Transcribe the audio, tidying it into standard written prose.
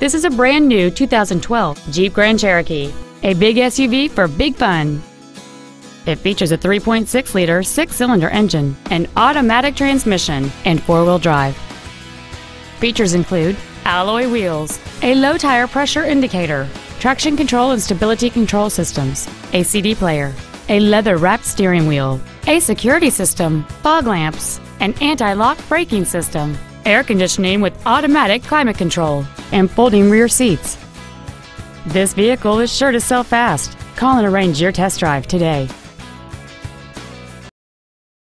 This is a brand new 2012 Jeep Grand Cherokee, a big SUV for big fun. It features a 3.6-liter 6-cylinder engine, an automatic transmission, and four-wheel drive. Features include alloy wheels, a low tire pressure indicator, traction control and stability control systems, a CD player, a leather-wrapped steering wheel, a security system, fog lamps, an anti-lock braking system, air conditioning with automatic climate control, and folding rear seats. This vehicle is sure to sell fast. Call and arrange your test drive today.